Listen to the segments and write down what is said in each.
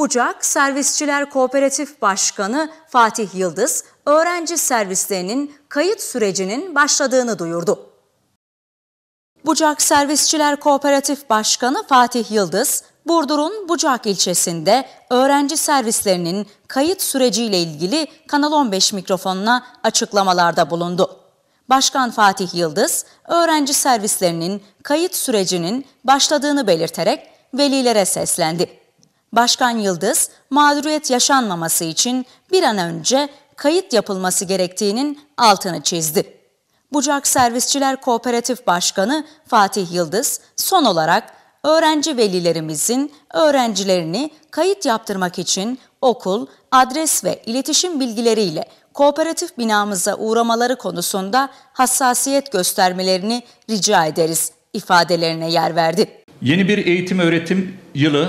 Bucak Servisçiler Kooperatif Başkanı Fatih Yıldız, öğrenci servislerinin kayıt sürecinin başladığını duyurdu. Bucak Servisçiler Kooperatif Başkanı Fatih Yıldız, Burdur'un Bucak ilçesinde öğrenci servislerinin kayıt süreciyle ilgili Kanal 15 mikrofonuna açıklamalarda bulundu. Başkan Fatih Yıldız, öğrenci servislerinin kayıt sürecinin başladığını belirterek velilere seslendi. Başkan Yıldız, mağduriyet yaşanmaması için bir an önce kayıt yapılması gerektiğinin altını çizdi. Bucak Servisçiler Kooperatif Başkanı Fatih Yıldız, son olarak öğrenci velilerimizin öğrencilerini kayıt yaptırmak için okul, adres ve iletişim bilgileriyle kooperatif binamıza uğramaları konusunda hassasiyet göstermelerini rica ederiz ifadelerine yer verdi. Yeni bir eğitim öğretim yılı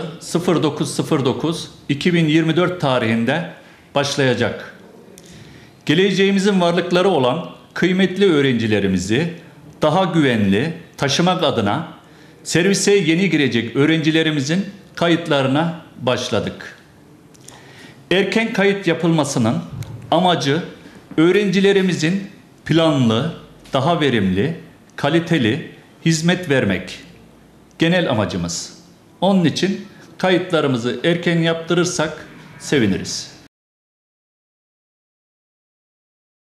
09.09.2024 tarihinde başlayacak. Geleceğimizin varlıkları olan kıymetli öğrencilerimizi daha güvenli taşımak adına servise yeni girecek öğrencilerimizin kayıtlarına başladık. Erken kayıt yapılmasının amacı öğrencilerimizin planlı, daha verimli, kaliteli hizmet vermek. Genel amacımız. Onun için kayıtlarımızı erken yaptırırsak seviniriz.